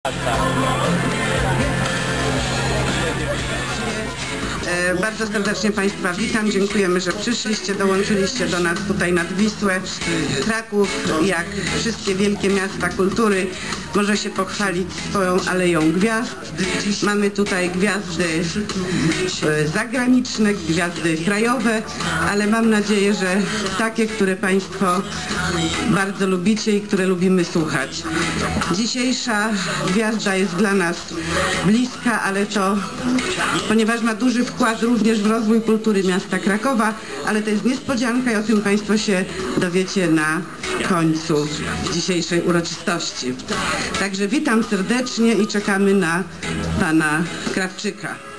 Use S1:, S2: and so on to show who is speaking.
S1: Bardzo serdecznie Państwa witam. Dziękujemy, że przyszliście, dołączyliście do nas tutaj nad Wisłę. Kraków, jak wszystkie wielkie miasta kultury, może się pochwalić swoją Aleją Gwiazd. Mamy tutaj gwiazdy zagraniczne, gwiazdy krajowe, ale mam nadzieję, że takie, które Państwo bardzo lubicie i które lubimy słuchać. Dzisiejsza gwiazda jest dla nas bliska, ale to ponieważ ma duży wkład również w rozwój kultury miasta Krakowa, ale to jest niespodzianka i o tym Państwo się dowiecie na końcu dzisiejszej uroczystości. Także witam serdecznie i czekamy na pana Krawczyka.